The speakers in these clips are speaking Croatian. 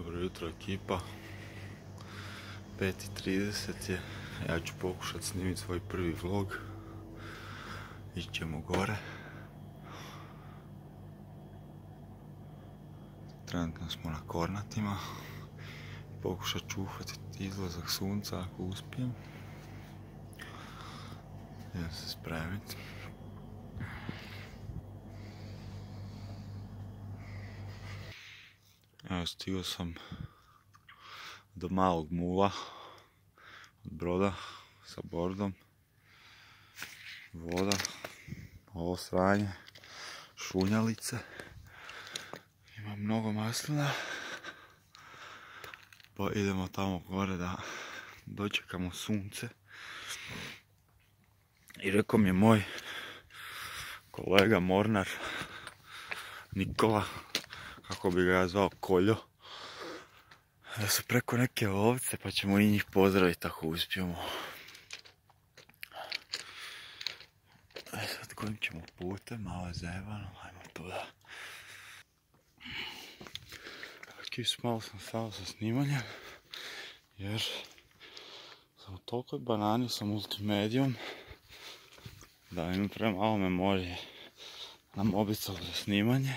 Dobro jutro ekipa, 5:30 je, ja ću pokušati snimiti svoj prvi vlog, ićemo gore. Trenutno smo na Kornatima, pokušat ću uhvatiti izlazak sunca ako uspijem. Idem se spremiti. Evo, stigao sam do malog mula od broda sa bordom, voda, ovo sranje, šunjalice, ima mnogo maslina, pa idemo tamo gore da dočekamo sunce. I rekao mi je moj kolega mornar Nikola, kako bi ga ja zvao Koljo, da su preko neke ovce, pa ćemo i njih pozdraviti ako uspijemo. Sad kojim ćemo putem, malo je zajebano, ajmo tuda. Malo sam stao sa snimanjem, jer sam u tolikoj banani sa multimedijom da imam premalo memorije na mobitelu za snimanje.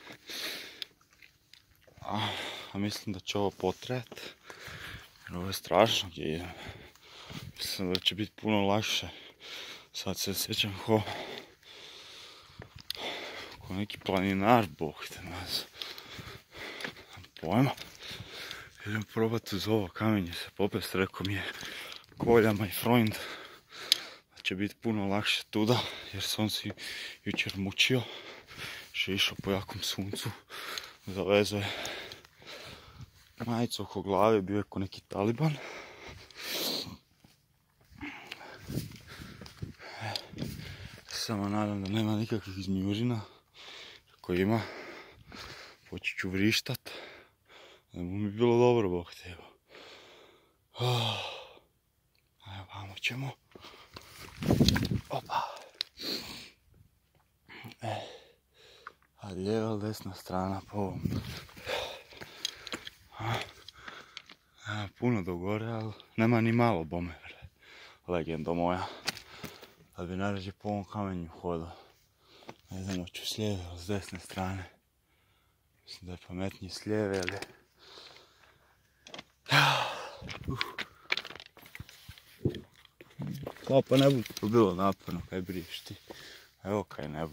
A mislim da će ovo potrajati, jer ovo je strašno gdje idem. Mislim da će biti puno lakše. Sad se sjećam ko neki planinar, bog te nas. Pojma. Idem probati uz ovo kamenje se popest, rekao mi je Kolja, my friend, da će biti puno lakše tuda, jer sam on si jučer mučio, što je išao po jakom suncu, zavezao je majicu oko glave, bio je ko neki taliban. Samo nadam da nema nikakvih izmjužina, ako ima, poći ću vrištat, da mu mi bilo dobro, bog te evo. Evo, vamo ćemo. Opa. A lijeva ili desna strana po ovom. Nema puno do gore, ali nema ni malo bome, legendo moja. Da bi najrađe po ovom kamenju hodao. Ne znam, hoću s lijeve ili s desne strane. Mislim da je pametnije s lijeve, ali... Kao pa ne bu to bilo naporno, kaj briješ ti. Evo kaj ne bu.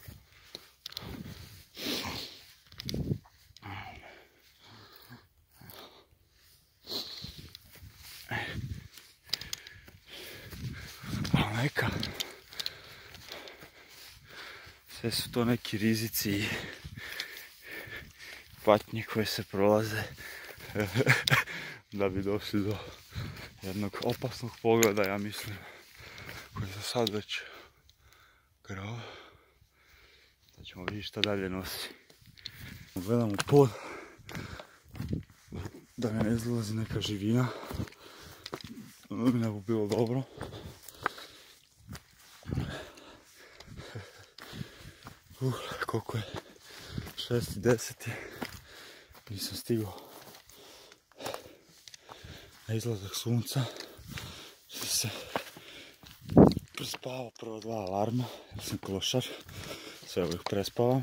Neka. Sve su to neki rizici i patnje koje se prolaze da bi došli do jednog opasnog pogleda, ja mislim, koji za sad već grao. Da ćemo vidjeti šta dalje nosi. Gledam u pod da mi ne izlazi neka živina, ne bi bilo dobro. Koliko je? 6:10 je. Nisam stigao na izlazak sunca. Sam se prespavao prvo 2 alarma, jer sam klošar. Sve uvijek prespavam.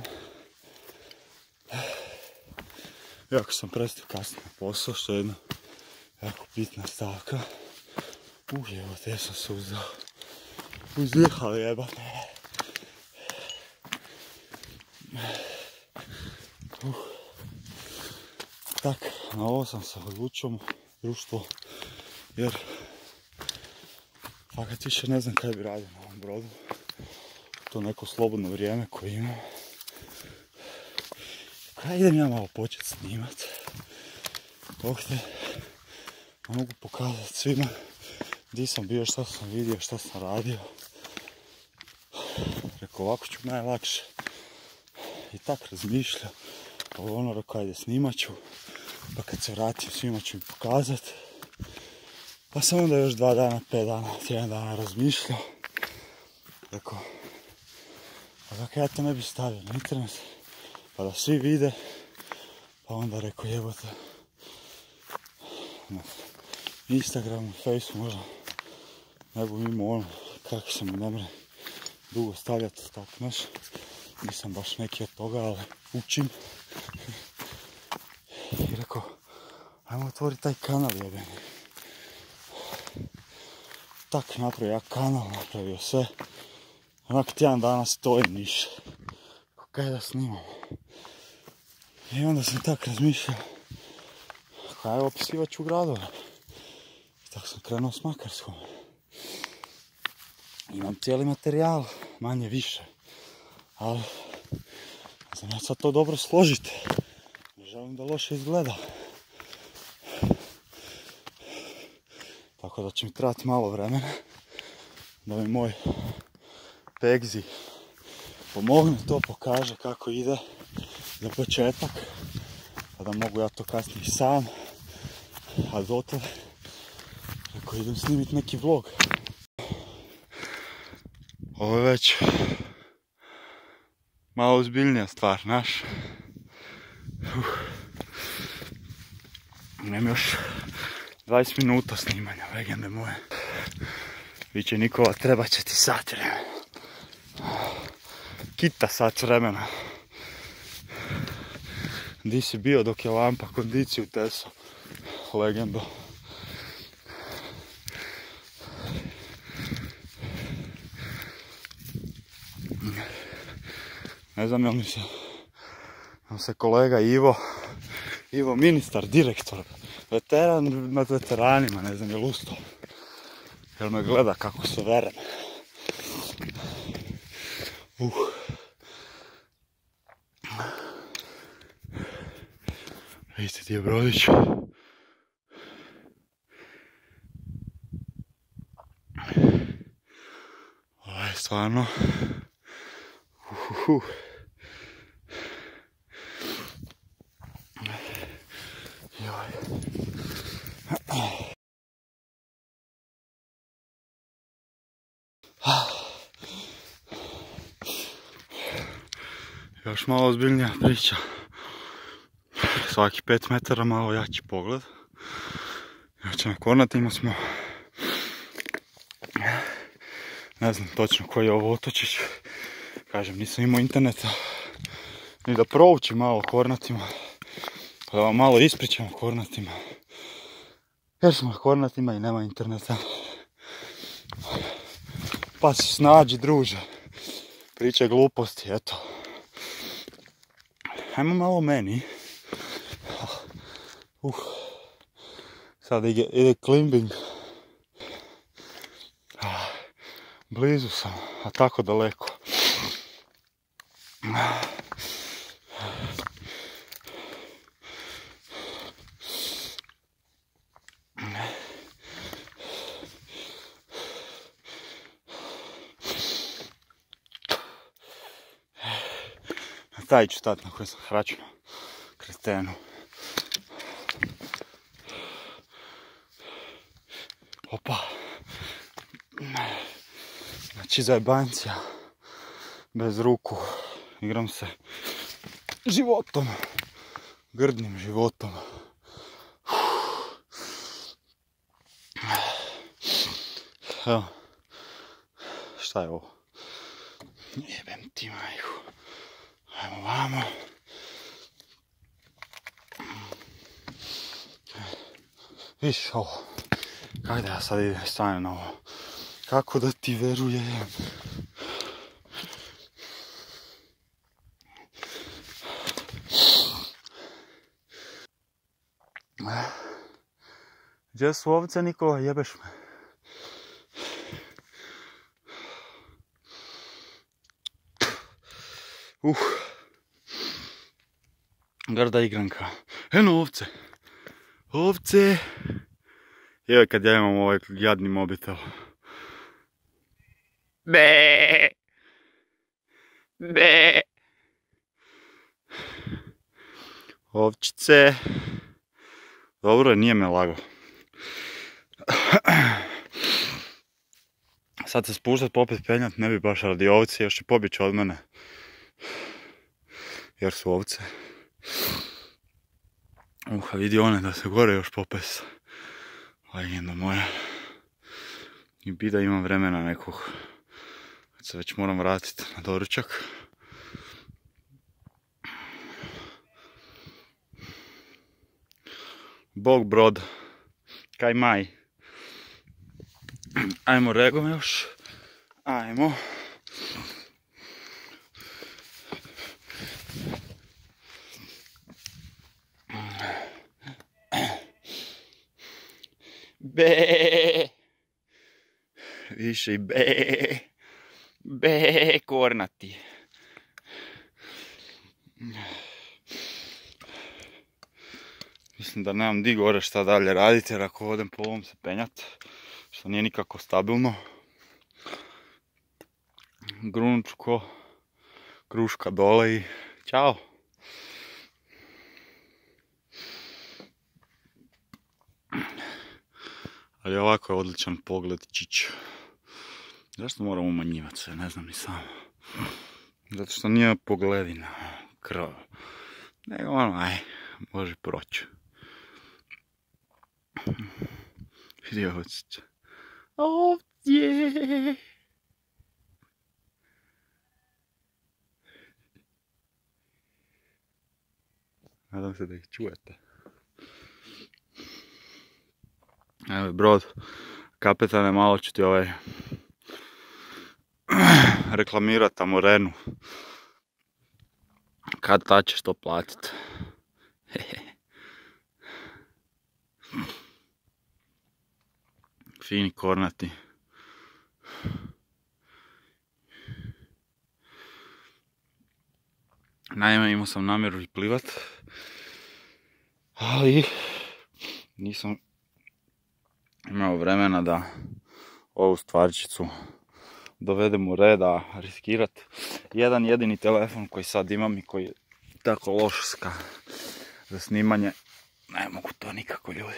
Iako sam prestao kasnije na posao, što je jedna jako bitna stavka. Evo te sam se uzdihao jebate. Tak, na ovo sam se odlučio društvo, jer fakat više ne znam kaj bi radio na ovom brodu. To neko slobodno vrijeme koje imam. Kaj idem ja malo početi snimat. Ovdje mogu pokazati svima gdje sam bio, šta sam vidio, šta sam radio. Rekao, ovako ću najlakše. I tak razmišljam. Ono, rekao, ajde snimat ću. Pa kad se vratim svima ću im pokazat. Pa sam onda još 2 dana, 5 dana, 1 dana razmišljao. Rekao, a dakle ja to ne bi stavio na internet, pa da svi vide. Pa onda rekao, jebote, na Instagramu, Facebooku možda ne budem imao ono kako se mi ne mre dugo stavljati tako nešto. Nisam baš neki od toga, ali učim. I rekao, ajmo otvoriti taj kanal jebeni. Tak napravio ja kanal, napravio sve. Onak tjedan dana stojim niš. Kaj da snimam. I onda sam tak razmišljao. Kaj opisivat ću gradove. I tako sam krenuo s Makarskom. Imam cijeli materijal, manje više. Ali, ne znam ja sad to dobro složiti. Ne želim da loše izgleda. Tako da će mi trebati malo vremena. Da mi moj Pegzi pomogne, to pokaže kako ide za početak. Pa da mogu ja to kasnije sam. A dotle, ako idem snimit neki vlog. Ovo je već malo ozbiljnija stvar, znaš. Imam još 20 minuta snimanja, legende moje. Biće Nikola, treba će ti sat vremena. Kita sat vremena. Di si bio dok je lampa kondiciju tesao? Legendo. Ne znam jel mi se kolega Ivo ministar, direktor, veteran nad veteranima, ne znam jel ustao. Jel me gleda kako se verem. Vidite ti je brodić. Ovo je stvarno. Još malo ozbiljnija priča. Svaki 5 metara malo jači pogled. Znači na Kornatima smo. Ne znam točno koji je ovo otočić. Kažem, nisam imao interneta. Ni da proučim malo o Kornatima. Pa da vam malo ispričam o Kornatima. Jer smo na Kornatima i nema interneta. Pa se snađi druže. Pričaj gluposti, eto. Ajmo malo o meni. Sad ide climbing. Blizu sam, a tako daleko. Na taj ću stati na koji sam hračnuo kretenu. Opa. Znači zajebancija. Bez ruku. Igram se životom. Grdnim životom. Evo. Šta je ovo? Jebem ti majku. Ajmo vamo. Viš ovo. Kako da ja sad idem stanem na ovo? Kako da ti verujem? Gdje su ovce, Nikola? Jebeš me. Grda igranka. Eno ovce. Ovce. Evo kad ja imam ovaj jadni mobitel. Be. Be. Ovčice. Dobro, nije me lagao. Sad se spuštat, pa opet penjat, ne bi baš radi ovce, još će pobjeći od mene. Jer su ovce. Vidi one da se gore još popes. Legenda moja. I bi da imam vremena nekog, kad se već moram vratiti na doručak. Bog brod, kaj maj. Ajmo regom još, ajmo. Be, više i be kornati. Mislim da nemam di gore šta dalje raditi, jer ako odem po ovom se penjat, što nije nikako stabilno. Grunut ću ko kruška dole i ćao. Ali ovako je odličan pogled čić. Zašto moram umanjivati se, ne znam ni sam. Zato što nije pogledina krv. Nego ono, može proći. Vidi ovdje. Ovdje. Nadam se da ih čujete. Evo je brod. Kapetane, malo ću ti reklamirat Amorenu. Kad ta ćeš to platit? Fini kornati. Naime, imao sam namjeru i plivat, ali nisam imao vremena da ovu stvarčicu dovedem u red, a riskirat jedan jedini telefon koji sad imam i koji je tako loš za snimanje, ne mogu to nikako, ljudi.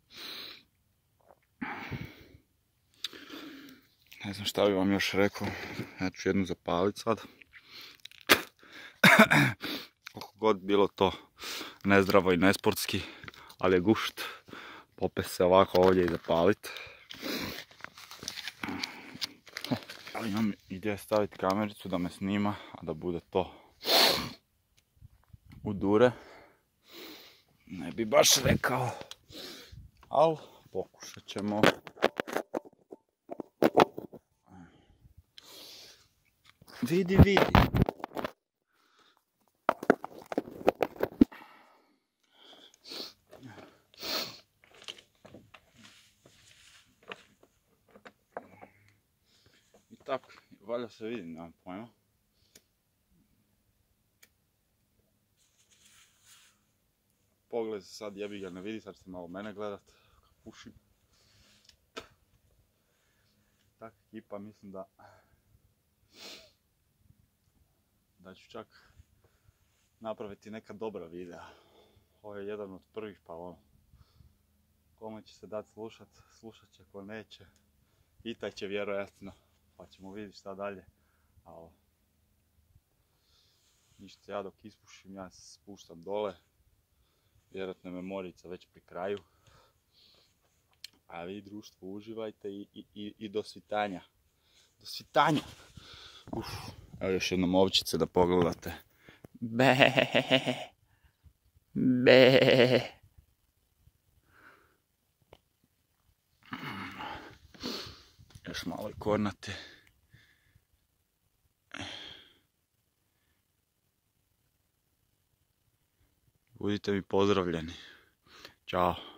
Ne znam šta bi vam još rekao, ja ću jednu zapalit sad. Koliko god bilo to nezdravo i nesportski, ali je gušt. Popet se ovako ovdje i zapalit. Ali imam ideja staviti kamericu da me snima, a da bude to u dure. Ne bi baš rekao, ali pokušat ćemo. Vidi, vidi. I tako, valjda se vidi, nemam pojma. Pogled se sad, jebi ga ne vidi, sad ćete malo mene gledat, kako pušim. Tak ekipa, mislim da ću čak napraviti neka dobra videa. Ovo je jedan od prvih, pa ono, kome će se dati slušat će, ko neće, i taj će vjerojatno, pa ćemo vidjeti šta dalje. Ali ništa, ja dok ispušim, ja se spuštam dole, vjerojatno je memorica već pri kraju. A vi, društvo, uživajte i do svitanja. Do svitanja! Evo još jednom ovčice da pogledate. Be, be. Još malo i kornate. Budite mi pozdravljeni. Ćao.